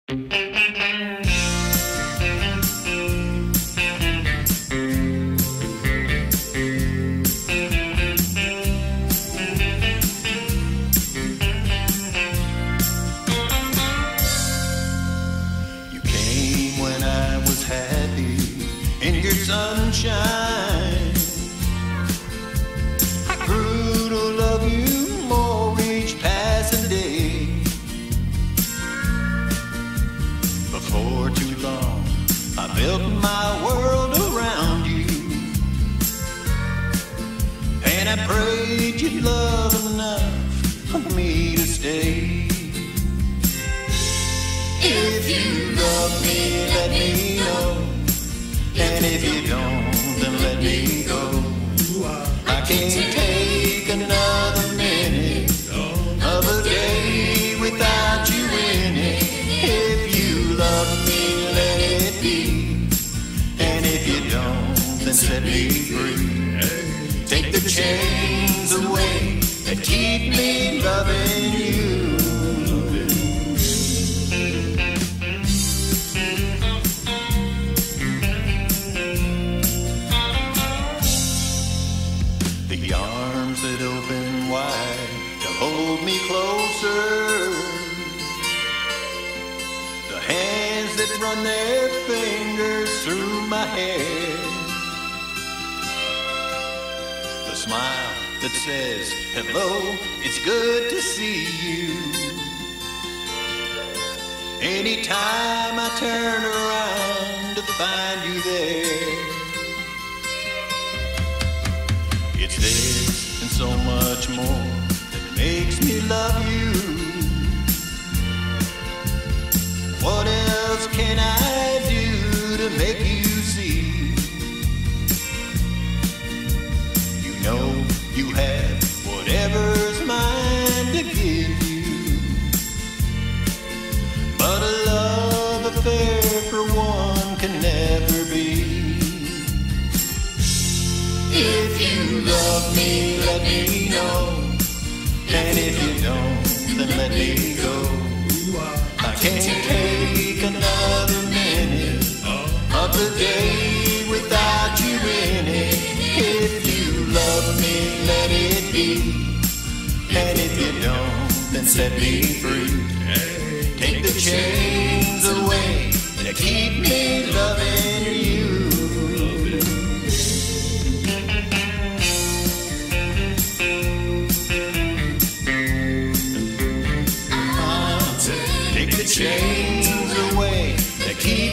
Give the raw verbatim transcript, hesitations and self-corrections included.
sunshine. I grew to love you more each passing day. Before too long, I built my world around you, and I prayed you'd love enough for me to stay. If you love me, let me know. And if you don't, then let me go. I can't take another minute of a day without you in it. If you love me, let it be. And if you don't, then set me free. Take the chains away that keep me loving you. The arms that open wide to hold me closer, the hands that run their fingers through my hair, the smile that says, hello, it's good to see you. Anytime I turn around to find you there. It's this and so much more that makes me love you. What else can I do to make you see? You know you have whatever's mine to give you, but a love affair for one can never be. If you love me, let me know. And if you don't, then let me go. I can't take another minute of the day without you in it. If you love me, let it be. And if you don't, then set me free. Take the chains away that keep me loving you. Chains away that keep